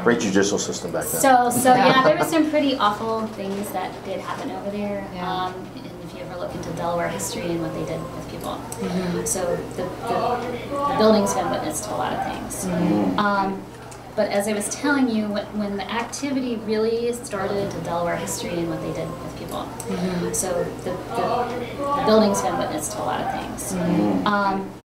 Great judicial system back then. So yeah, there were some pretty awful things that did happen over there. Yeah. And if you ever look into Delaware history and what they did with people, so the building's been witness to a lot of things. But as I was telling you, when the activity really started into Delaware history and what they did with people, so the building's been witness to a lot of things.